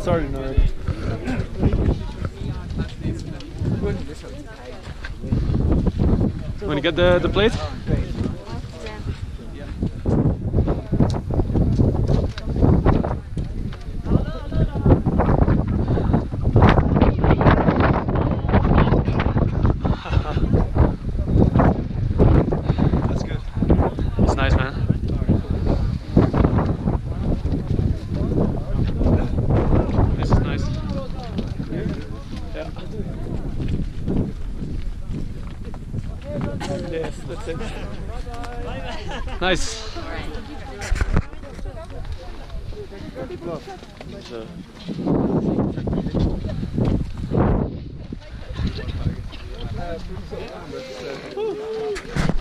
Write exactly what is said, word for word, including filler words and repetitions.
starting already. Want to get the, the plate? That's good. It's nice, man. This is nice. Yeah. Yes, that's it. Nice. So.